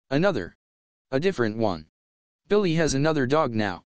Another. A different one. Billy has another dog now.